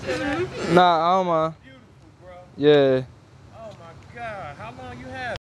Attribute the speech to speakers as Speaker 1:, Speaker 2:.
Speaker 1: Nah, I don't mind.
Speaker 2: Beautiful, bro.
Speaker 1: Yeah.
Speaker 2: Oh my God. How long you have?